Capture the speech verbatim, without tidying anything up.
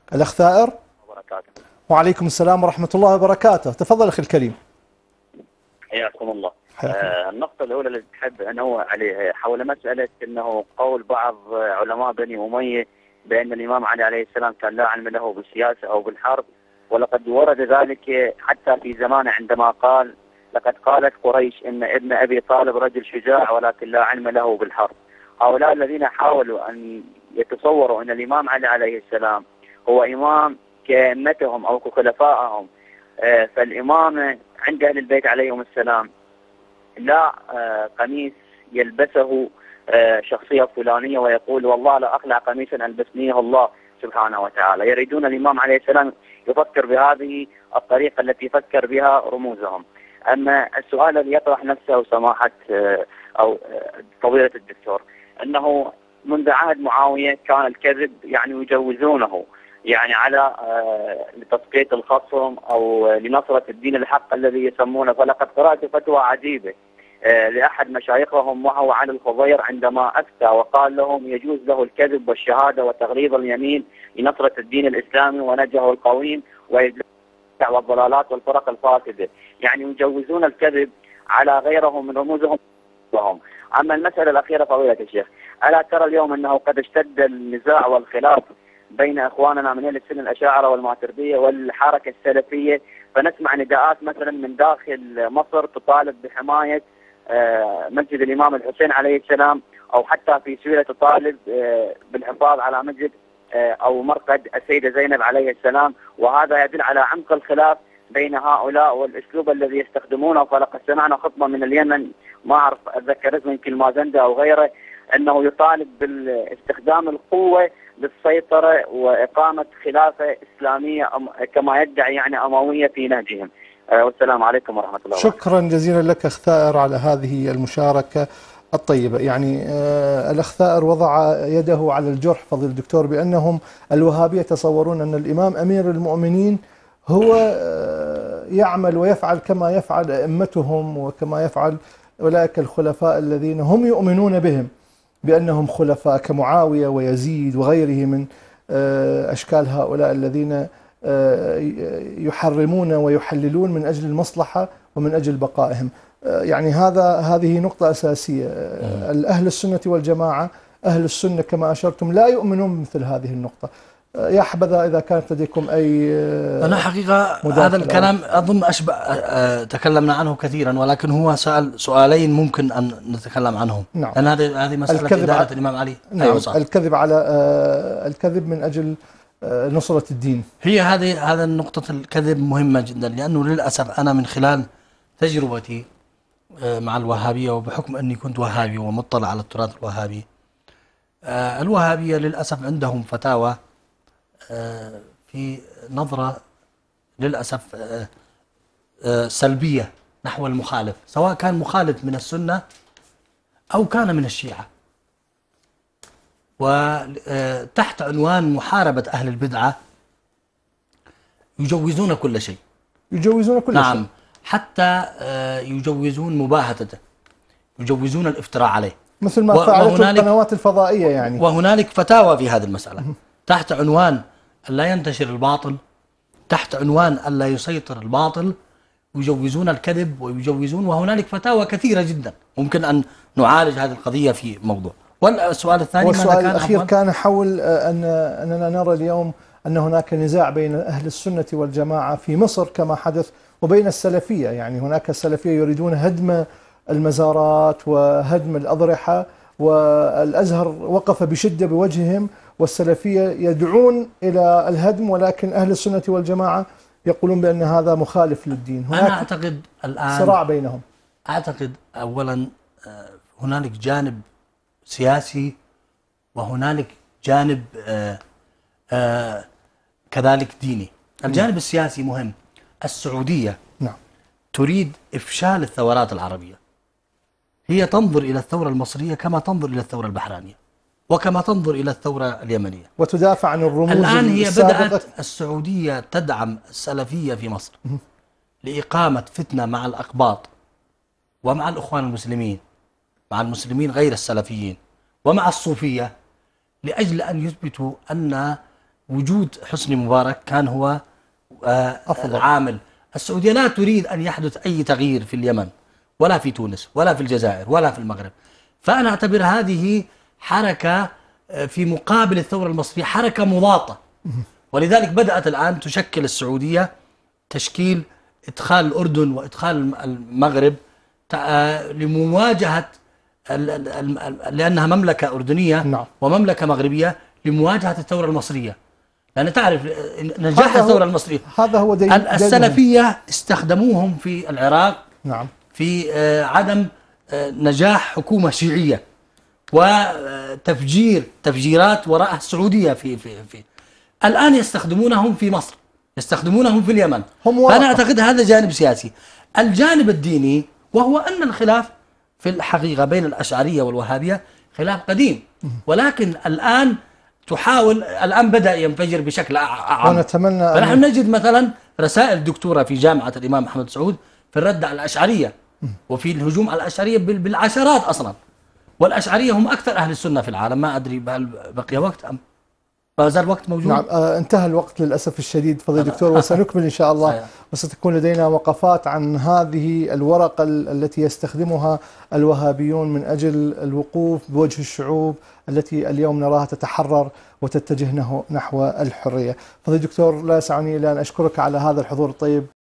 الأخ ثائر. وبركاته. وعليكم السلام ورحمة الله وبركاته. تفضل أخي الكريم. حياكم الله. آه النقطة الأولى اللي تحب أنوه عليها حول مسألة أنه قول بعض علماء بني أمية بأن الإمام علي عليه السلام كان لا علم له بالسياسة أو بالحرب، ولقد ورد ذلك حتى في زمانه عندما قال: لقد قالت قريش إن ابن أبي طالب رجل شجاع ولكن لا علم له بالحرب. هؤلاء الذين حاولوا أن يتصوروا أن الإمام علي عليه السلام هو إمام كأئمتهم أو كخلفائهم، آه فالإمامة عند أهل البيت عليهم السلام لا آه قميص يلبسه آه شخصية فلانية ويقول والله لا أخلع قميصا ألبسنيه الله سبحانه وتعالى. يريدون الإمام عليه السلام يفكر بهذه الطريقة التي فكر بها رموزهم. أما السؤال الذي يطرح نفسه سماحة آه أو آه فضيلة الدكتور، أنه منذ عهد معاوية كان الكذب يعني يجوزونه، يعني على لتسقيط الخصم أو لنصرة الدين الحق الذي يسمونه. فلقد قرأت فتوى عجيبة لأحد مشايخهم وهو علي الخضير عندما أفتى وقال لهم يجوز له الكذب والشهادة وتغليظ اليمين لنصرة الدين الإسلامي ونجه القويم وإدلاء والضلالات والفرق الفاسدة، يعني يجوزون الكذب على غيرهم من رموزهم. أما المسألة الأخيرة فضيلة الشيخ، ألا ترى اليوم أنه قد اشتد النزاع والخلاف بين إخواننا من أهل السنة الأشاعرة والماتريدية والحركة السلفية، فنسمع نداءات مثلا من داخل مصر تطالب بحماية مسجد الإمام الحسين عليه السلام، أو حتى في سوريا تطالب بالحفاظ على مسجد أو مرقد السيدة زينب عليه السلام، وهذا يدل على عمق الخلاف بين هؤلاء والأسلوب الذي يستخدمونه. فلقد سمعنا خطبة من اليمن، ما أعرف أتذكر اسمه، يمكن مازندا أو غيره، أنه يطالب باستخدام القوة للسيطرة وإقامة خلافة إسلامية كما يدعي يعني أموية في نهجهم. والسلام عليكم ورحمة الله وبركاته. شكرا جزيلا لك أخ ثائر على هذه المشاركة الطيبة. يعني آه الأخ ثائر وضع يده على الجرح فضيل الدكتور، بأنهم الوهابية يتصورون أن الإمام أمير المؤمنين هو آه يعمل ويفعل كما يفعل أئمتهم وكما يفعل أولئك الخلفاء الذين هم يؤمنون بهم بأنهم خلفاء كمعاوية ويزيد وغيره من آه أشكال هؤلاء الذين يحرمون ويحللون من أجل المصلحة ومن أجل بقائهم. يعني هذا هذه نقطة أساسية. الأهل السنة والجماعة، أهل السنة كما أشرتم لا يؤمنون بمثل هذه النقطة. يا حبذا إذا كانت لديكم أي أنا حقيقة هذا الكلام أظن أشبه تكلمنا عنه كثيرا، ولكن هو سأل سؤالين ممكن أن نتكلم عنهم. نعم. لأن هذه هذه مسألة إدارة الإمام علي. نعم. أيوة، الكذب على الكذب من أجل نصرة الدين. هي هذه هذا النقطة الكذب مهمة جدا، لأنه للأسف أنا من خلال تجربتي مع الوهابية وبحكم أني كنت وهابي ومطلع على التراث الوهابي، الوهابية للأسف عندهم فتاوى في نظرة للأسف سلبية نحو المخالف، سواء كان مخالف من السنة أو كان من الشيعة، وتحت عنوان محاربة أهل البدعة يجوزون كل شيء. يجوزون كل نعم شيء. نعم، حتى يجوزون مباهتته، يجوزون الافتراء عليه، مثل ما فعلته القنوات الفضائية يعني. وهنالك فتاوى في هذه المسألة تحت عنوان أن لا ينتشر الباطل، تحت عنوان أن لا يسيطر الباطل، يجوزون الكذب ويجوزون، وهنالك فتاوى كثيرة جدا ممكن أن نعالج هذه القضية في موضوع. والسؤال الثاني والسؤال كان الأخير أفضل؟ كان حول أن أننا نرى اليوم أن هناك نزاع بين أهل السنة والجماعة في مصر كما حدث وبين السلفية. يعني هناك السلفية يريدون هدم المزارات وهدم الأضرحة، والأزهر وقف بشدة بوجههم، والسلفية يدعون إلى الهدم، ولكن أهل السنة والجماعة يقولون بأن هذا مخالف للدين. هناك أنا أعتقد الآن صراع بينهم. أعتقد أولا هنالك جانب سياسي وهنالك جانب آآ آآ كذلك ديني. الجانب السياسي مهم. السعودية نعم تريد إفشال الثورات العربية، هي تنظر إلى الثورة المصرية كما تنظر إلى الثورة البحرينية وكما تنظر إلى الثورة اليمنية، وتدافع عن الرموز. الآن هي بدأت السعودية تدعم السلفية في مصر لإقامة فتنة مع الأقباط ومع الأخوان المسلمين، مع المسلمين غير السلفيين، ومع الصوفية، لأجل أن يثبتوا أن وجود حسني مبارك كان هو أفضل عامل. السعودية لا تريد أن يحدث أي تغيير في اليمن ولا في تونس ولا في الجزائر ولا في المغرب. فأنا أعتبر هذه حركة في مقابل الثورة المصرية، حركة مضادة. ولذلك بدأت الآن تشكل السعودية تشكيل إدخال الأردن وإدخال المغرب لمواجهة، لأنها مملكة أردنية نعم. ومملكة مغربية، لمواجهة الثورة المصرية. لأن تعرف نجاح الثورة المصرية، هذا هو دي السلفية استخدموهم في العراق نعم. في عدم نجاح حكومة شيعية وتفجير تفجيرات وراء السعودية في في في الآن يستخدمونهم في مصر، يستخدمونهم في اليمن. فأنا أعتقد هذا جانب سياسي. الجانب الديني وهو أن الخلاف في الحقيقة بين الأشعرية والوهابية خلاف قديم، ولكن الآن تحاول، الآن بدأ ينفجر بشكل أعم. ونتمنى فنحن نجد مثلا رسائل دكتورة في جامعة الإمام محمد سعود في الرد على الأشعرية وفي الهجوم على الأشعرية بالعشرات أصلا. والأشعرية هم أكثر أهل السنة في العالم. ما أدري هل بقي وقت أم ما زال وقت موجود؟ نعم آه انتهى الوقت للأسف الشديد فضيلة الدكتور، وسنكمل إن شاء الله. وستكون لدينا وقفات عن هذه الورقة التي يستخدمها الوهابيون من أجل الوقوف بوجه الشعوب التي اليوم نراها تتحرر وتتجه نحو الحرية. فضيلة الدكتور لا يسعني إلا أن أشكرك على هذا الحضور الطيب.